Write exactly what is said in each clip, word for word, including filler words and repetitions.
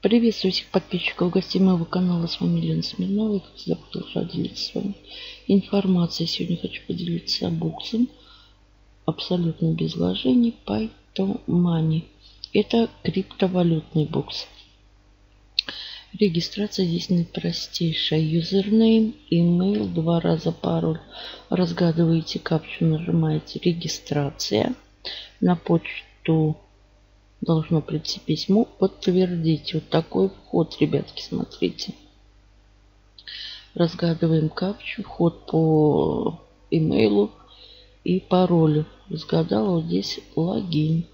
Приветствую всех подписчиков, гостей моего канала. С вами Лена Смирнова. И как всегда продолжаю делиться с вами информацией. Сегодня хочу поделиться буксом абсолютно без вложений Python. Это криптовалютный букс. Регистрация здесь наипростейшая. Юзернейм, имейл, два раза пароль. Разгадываете капчу, нажимаете регистрация. На почту должно прийти письмо. Подтвердите. Вот такой вход, ребятки, смотрите. Разгадываем капчу. Вход по имейлу и паролю. Разгадала. Вот здесь логин.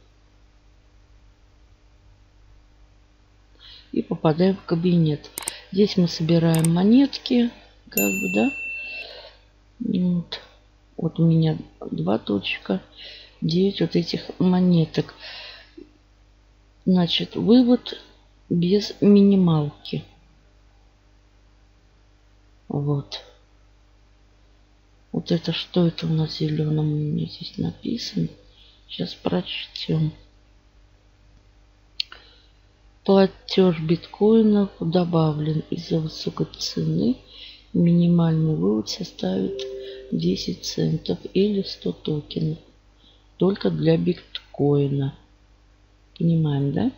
И попадаем в кабинет. Здесь мы собираем монетки. Как бы, да. Вот, вот у меня два точка. девять вот этих монеток. Значит, вывод без минималки. Вот. Вот это что это у нас зеленым у меня здесь написано. Сейчас прочтем. Платеж биткоинов добавлен из-за высокой цены. Минимальный вывод составит десять центов или сто токенов. Только для биткоина. Понимаем, да?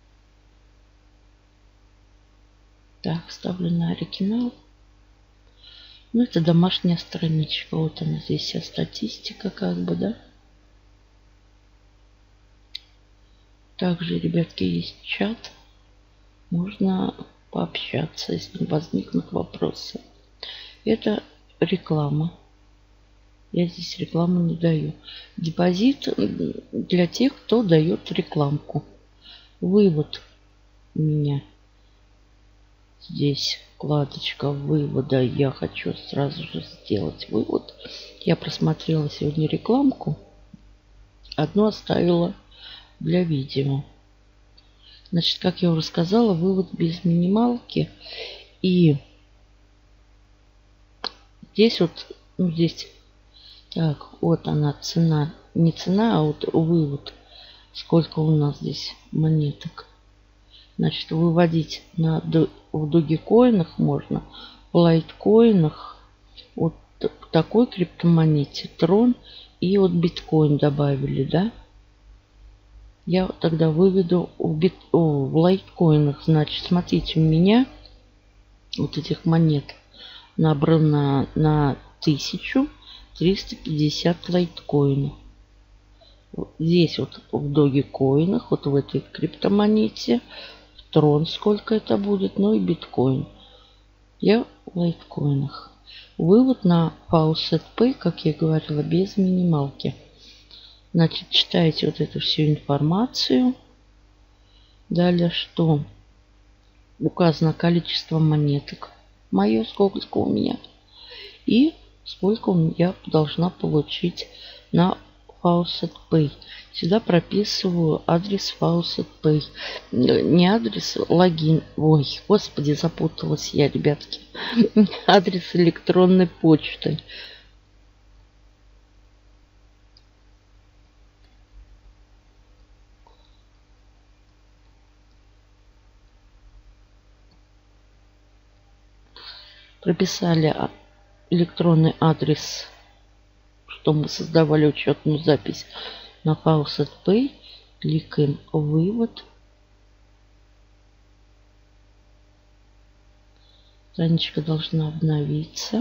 Так, ставлю на оригинал. Ну, это домашняя страничка. Вот она здесь вся статистика, как бы, да? Также, ребятки, есть чат. Можно пообщаться, если возникнут вопросы. Это реклама. Я здесь рекламу не даю. Депозит для тех, кто дает рекламку. Вывод у меня здесь вкладочка вывода. Я хочу сразу же сделать вывод. Я просмотрела сегодня рекламку. Одну оставила для видео. Значит, как я уже сказала, вывод без минималки. И здесь вот, ну здесь, так, вот она цена. Не цена, а вот вывод. Сколько у нас здесь монеток. Значит, выводить на, в догикоинах можно, в лайткоинах, вот в такой криптомонете, трон и вот биткоин добавили, да? Я тогда выведу в, бит, о, в лайткоинах. Значит, смотрите, у меня вот этих монет набрано на тысячу триста пятьдесят лайткоинов. Вот здесь вот в догикоинах, вот в этой криптомонете, в трон сколько это будет, ну и биткоин. Я в лайткоинах. Вывод на Faucet Pay, как я говорила, без минималки. Значит, читаете вот эту всю информацию. Далее что? Указано количество монеток. Мое, сколько у меня. И сколько я должна получить на Faucet Pay. Сюда прописываю адрес Faucet Pay. Не адрес, логин. Ой, господи, запуталась я, ребятки. Адрес электронной почты. Прописали электронный адрес, что мы создавали учетную запись на Faucet Pay. Кликаем вывод. Страничка должна обновиться.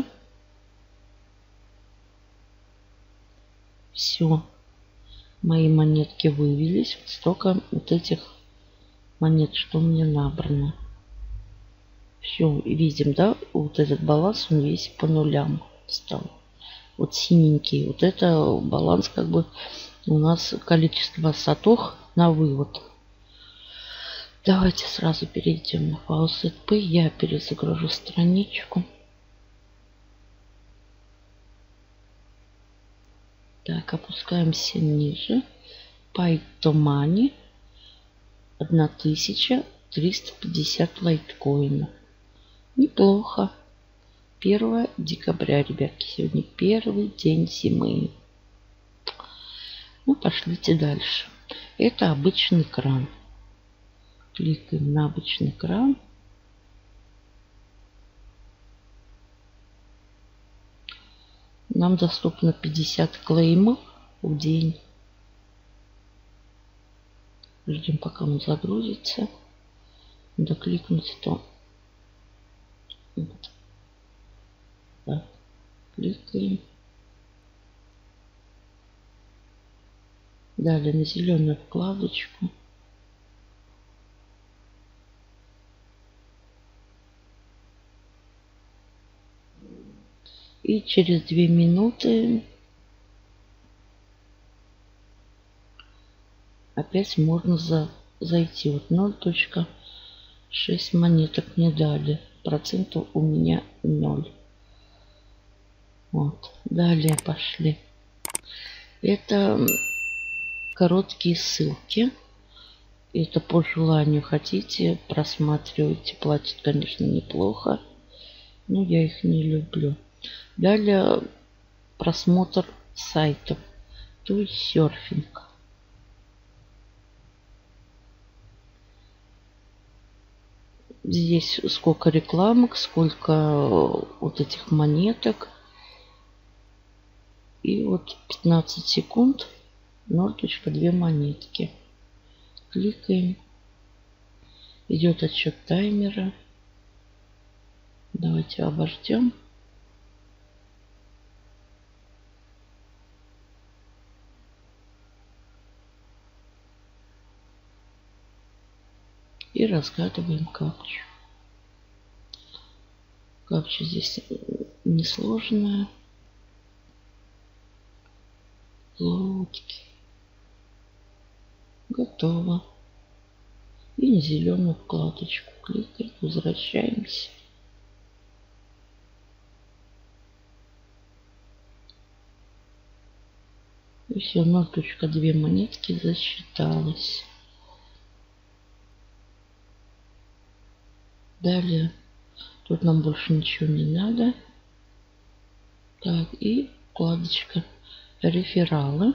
Все. Мои монетки вывелись. Вот столько вот этих монет, что мне набрано. Все, видим, да, вот этот баланс, он весь по нулям стал. Вот синенький, вот это баланс, как бы у нас количество сатох на вывод. Давайте сразу перейдем на Faucet Pay. Я перезагружу страничку. Так, опускаемся ниже. Python тысяча триста пятьдесят лайткоинов. Неплохо. первое декабря, ребятки. Сегодня первый день зимы. Ну, пошлите дальше. Это обычный кран. Кликаем на обычный кран. Нам доступно пятьдесят клеймов в день. Ждем, пока он загрузится. Надо кликнуть, то вот. Да. Кликаем. Далее на зеленую вкладочку. И через две минуты опять можно за, зайти. Вот ноль точка шесть монеток мне дали. Процентов у меня ноль. Вот. Далее пошли. Это короткие ссылки. Это по желанию хотите, просматривайте. Платят, конечно, неплохо. Но я их не люблю. Далее просмотр сайтов. То есть серфинг. Здесь сколько рекламок, сколько вот этих монеток. И вот пятнадцать секунд, ноль точка два монетки. Кликаем. Идет отсчет таймера. Давайте обождем. И разгадываем капчу. Капча здесь несложная. Лодки. Готово. И на зеленую вкладочку кликаем. Возвращаемся. И все, ноль точка два монетки засчиталось. Далее. Тут нам больше ничего не надо. Так, и вкладочка рефералы.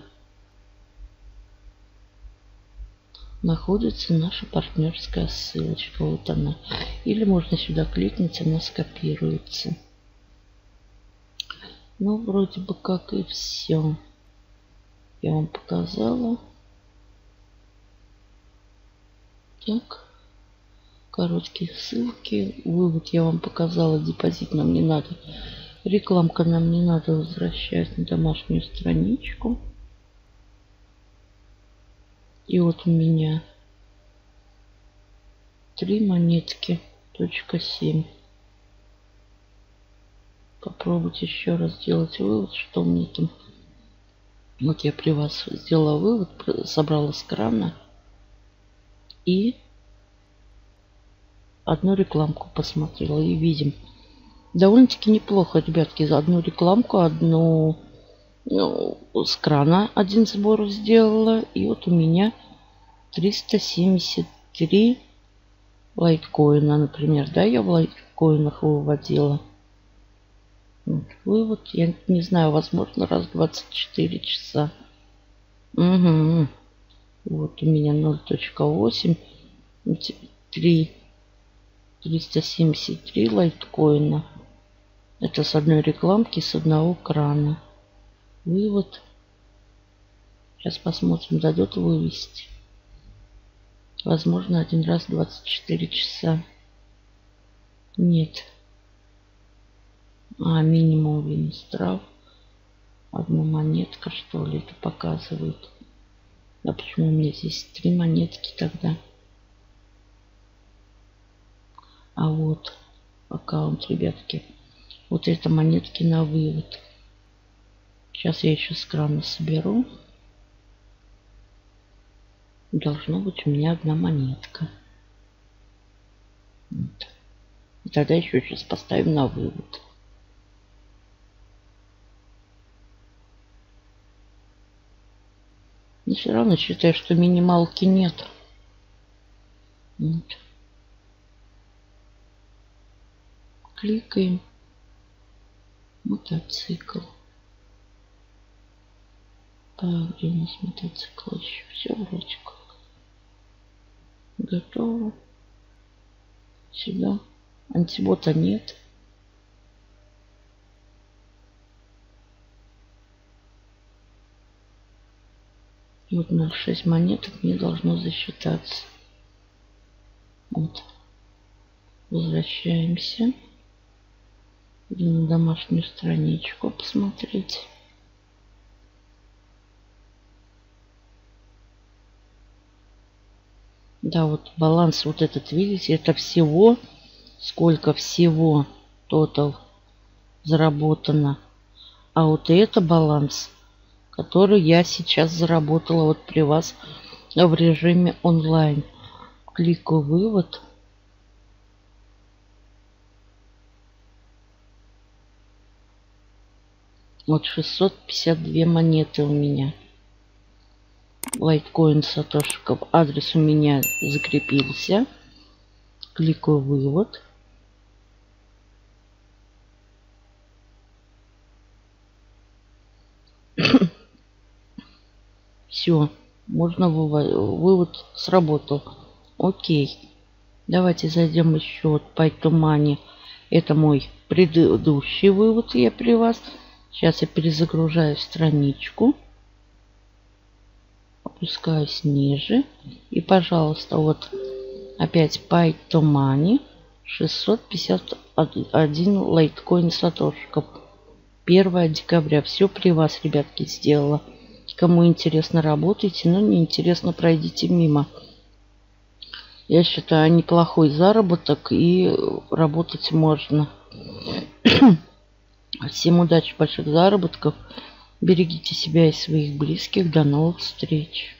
Находится наша партнерская ссылочка. Вот она. Или можно сюда кликнуть, она скопируется. Ну, вроде бы как и все. Я вам показала. Так. Короткие ссылки. Вывод я вам показала. Депозит нам не надо. Рекламка нам не надо возвращать на домашнюю страничку. И вот у меня три монетки. Точка семь. Попробуйте еще раз сделать вывод, что у меня там. Вот я при вас сделала вывод, собрала с крана. И одну рекламку посмотрела. И видим. Довольно-таки неплохо, ребятки. За одну рекламку, одну, ну, с крана один сбор сделала. И вот у меня триста семьдесят три лайткоина, например. Да, я в лайткоинах выводила. Вот, вывод, я не знаю, возможно, раз в двадцать четыре часа. Угу. Вот у меня ноль точка восемь. три. триста семьдесят три лайткоина. Это с одной рекламки, с одного крана. Вывод. Сейчас посмотрим, дадут вывести. Возможно, один раз в двадцать четыре часа. Нет. А, минимум винстрав. Одна монетка, что ли, это показывает. А почему у меня здесь три монетки тогда? А вот аккаунт, ребятки. Вот это монетки на вывод. Сейчас я еще с крана соберу. Должно быть у меня одна монетка. Вот. И тогда еще сейчас поставим на вывод. Но все равно считаю, что минималки нет. Вот. Кликаем. Мотоцикл. Так, где у нас мотоцикл еще? Все вроде как. Готово. Сюда. Антибота нет. Вот ноль шесть монеток не должно засчитаться. Вот. Возвращаемся. Идем на домашнюю страничку посмотреть. Да, вот баланс вот этот, видите, это всего, сколько всего тотал заработано. А вот это баланс, который я сейчас заработала вот при вас в режиме онлайн. Кликаю вывод. Вот шестьсот пятьдесят две монеты у меня. Лайткоин сатошиков. Адрес у меня закрепился. Кликаю вывод. Все. Можно вывод. Вывод сработал. Окей. Давайте зайдем еще вот Python Money. Это мой предыдущий вывод. Я при вас. Сейчас я перезагружаю страничку. Опускаюсь ниже. И, пожалуйста, вот опять Python Money. шестьсот пятьдесят один лайткоин сатошиков. первое декабря. Все при вас, ребятки, сделала. Кому интересно, работайте. Но не интересно, пройдите мимо. Я считаю, неплохой заработок. И работать можно. Всем удачи, больших заработков. Берегите себя и своих близких. До новых встреч.